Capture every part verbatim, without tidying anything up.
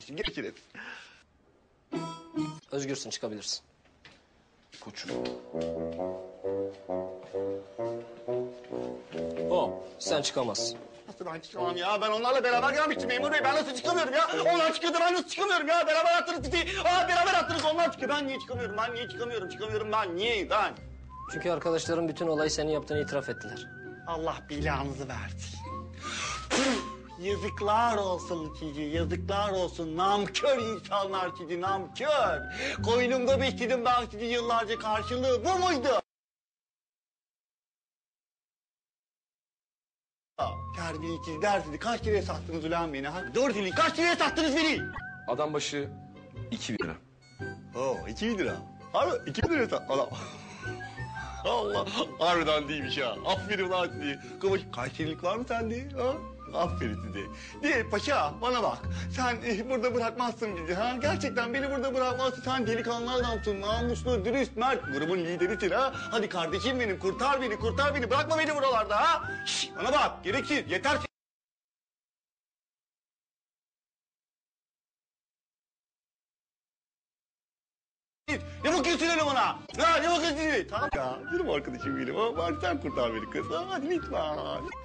Görüşürüz. Özgürsün, çıkabilirsin. Koçum. O, sen çıkamazsın. Nasıl ben çıkamam ya? Ben onlarla beraber gelmiştim memur bey. Ben nasıl çıkamıyorum ya? Onlar çıkıyordu, ben nasıl çıkamıyorum ya? Beraber attınız bizi. Aa, beraber attınız, onlar çıkıyor. Ben niye çıkamıyorum? Ben niye çıkamıyorum? Çıkamıyorum ben. Niye? Ben. Çünkü arkadaşların bütün olayı senin yaptığını itiraf ettiler. Allah belanızı versin. Yazıklar olsun sizi, yazıklar olsun. Namkör insanlar sizi, namkör. Koynumda besledim ben sizi yıllarca, karşılığı bu muydu? Terbiyesizler sizi. Kaç liraya sattınız ulan beni? Ha? Doğru söyleyin, kaç liraya sattınız beni? Adam başı iki lira. Oo, iki bin lira. Harbi iki bin liraya sat. Allah. Allah, harbiden değilmiş ha. Aferin lan size. Kıvaç, Kayserilik var mı sende? Ha? Aferin size. Diye paşa, bana bak. Sen eh, burada bırakmazsın bizi ha. Gerçekten beni burada bırakmazsın. Sen delikanlı adamsın, namuslu, dürüst, mert. Grubun liderisin ha. Hadi kardeşim benim, kurtar beni, kurtar beni. Bırakma beni buralarda ha. Şişt, bana bak, gereksiz, yeter. Ne bakıyorsun öyle bana? Ya ne bakıyorsun öyle? Tamam ya, canım arkadaşım benim. Ha, bari sen kurtar beni kız. Ha, hadi lütfen.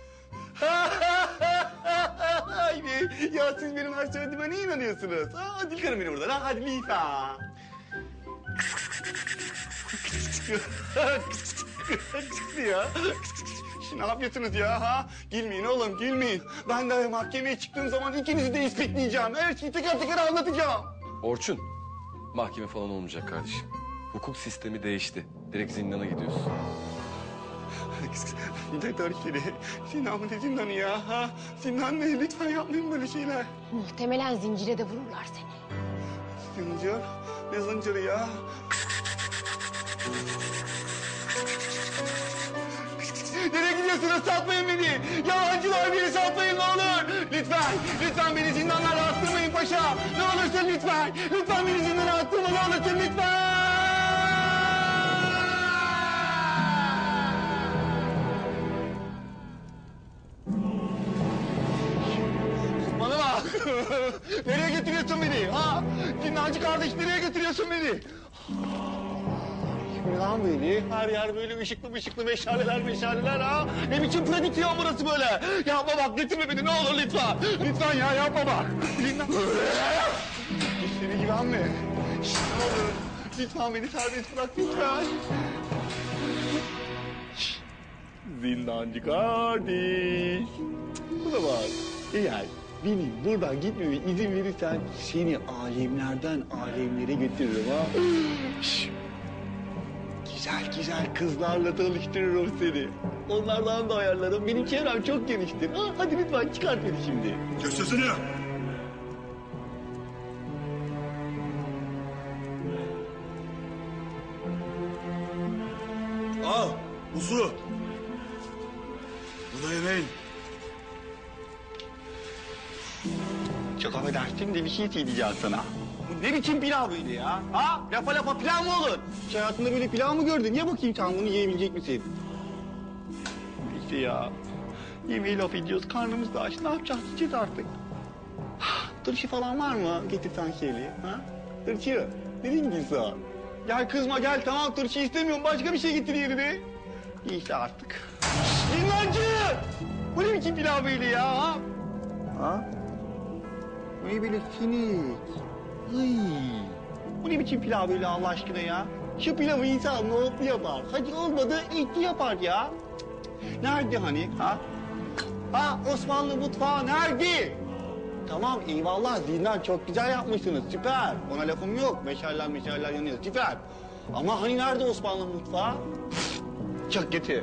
Ay be, ya siz benim her söylediğime ne inanıyorsunuz? Ha, hadi çıkarın beni buradan. Ha, hadi lütfen. ya. Şimdi ne yapıyorsunuz ya? Ha? Gülmeyin oğlum, gülmeyin. Ben de mahkemeye çıktığım zaman ikinizi de ispiyetlayacağım. Her şeyi teker teker anlatacağım. Orçun, mahkeme falan olmayacak kardeşim. Hukuk sistemi değişti. Direkt zindana gidiyorsun. Yeter seni. Sinan ne zindanı ya? Ha? Sinan ne? Lütfen yapmayın böyle şeyler. Muhtemelen zincire de vururlar seni. Zincir? Ne zinciri ya? Nereye gidiyorsunuz? Satmayın beni. Yalancılar, beni satmayın ne olur. Lütfen, lütfen beni zindanlara attırmayın paşa. Ne olursun lütfen. Lütfen beni zindana attırma ne olursun lütfen. Bana bak. Nereye götürüyorsun beni? Ha? Zindancı kardeş nereye götürüyorsun beni? Lan beni, her yer böyle ışıklı ışıklı meşaleler meşaleler ha. Ne biçim prodüksiyon burası böyle? Yapma bak, getirme beni ne olur lütfen. Lütfen ya, yapma bak. Zindan... Seni güvenme. Şişt, ne olur. Lütfen beni serbest bırak lütfen. Şişt. Zindancı kardeş. Buna bak. Eğer benim buradan gitmeme izin verirsen seni alemlerden alemlere götürürüm ha. Şişt. Güzel güzel kızlarla tanıştırırım seni. Onlardan da ayarlarım. Benim çevrem çok geniştir. Ha, hadi lütfen çıkart beni şimdi. Kes sesini. Al bu su. Bu da yemeğin. Çok affedersin de bir şey diyeceğim sana. Bu ne biçim pilav böyle ya? Ha? Lafa lafa pilav mı olur? Hiç hayatında böyle pilav mı gördün? Ye bakayım sen bunu yiyebilecek misin? İşte ya. Yemeği laf ediyoruz. Karnımız da aç. Ne yapacağız? Yiyeceğiz artık. Tırşı falan var mı? Getirsen şeyli. Ha? Tırşı. Nereye gidiyorsun? Gel kızma gel. Tamam tırşı istemiyorum. Başka bir şey getir yerine. İşte artık. Yılancı! Bu ne biçim pilav böyle ya? Ha? Ha? Bu ne böyle sinik? Hıy. Bu ne biçim pilav böyle Allah aşkına ya? Şu pilavı insan nohutlu yapar. Hadi olmadı etli yapar ya. Nerede hani ha? Ha Osmanlı mutfağı nerede? Tamam eyvallah zindan çok güzel yapmışsınız süper. Ona lafım yok. Meşaller meşaller yanıyor süper. Ama hani nerede Osmanlı mutfağı? Çak getir.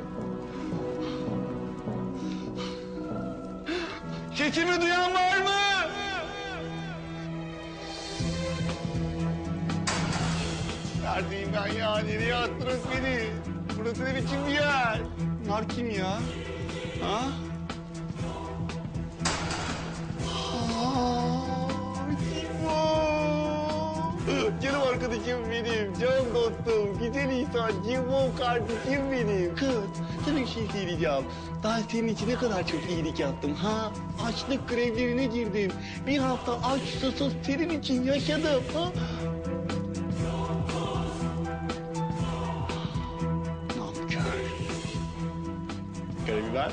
Sesimi duyan var mı? Neredeyim ben ya? Nereye attınız beni? Burası ne biçim bir yer? Bunlar kim ya? Ha? Aa, kim o? Canım arkadaşım benim, can dostum, güzel insan, cimbom kardeşim benim. Kız, sana bir şey söyleyeceğim. Ben senin için ne kadar çok iyilik yaptım ha? açlık grevlerine girdim. Bir hafta aç susuz senin için yaşadım. Ha? Nankör. Karabiber.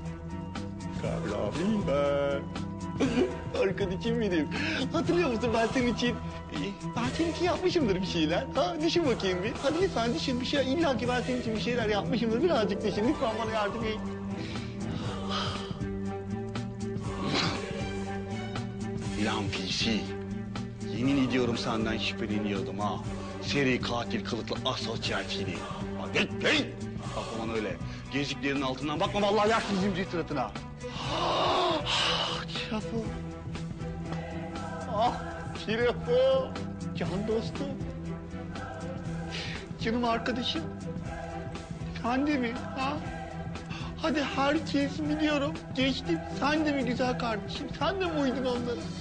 Karabiber. Arkadaşım benim. Hatırlıyor musun ben senin için... e, Ben senin için yapmışımdır bir şeyler. Ha, düşün bakayım bir. Hadi lütfen düşün bir şey. İlla ki ben senin için bir şeyler yapmışımdır. Birazcık düşün. Lütfen bana yardım et. İlan P C. Yemin ediyorum senden şüpheleniyordum ha. Seri katil kılıklı asosyal seni. Ha, git git. Bakma öyle. Geziklerin altından bakma vallahi yaksın zimri suratına. Kirafo. Ah Kirafo. Can dostum. Canım arkadaşım. Sen de mi? Ha? Hadi herkes biliyorum. Geçtim. Sen de mi güzel kardeşim? Sen de mi uydun onlara?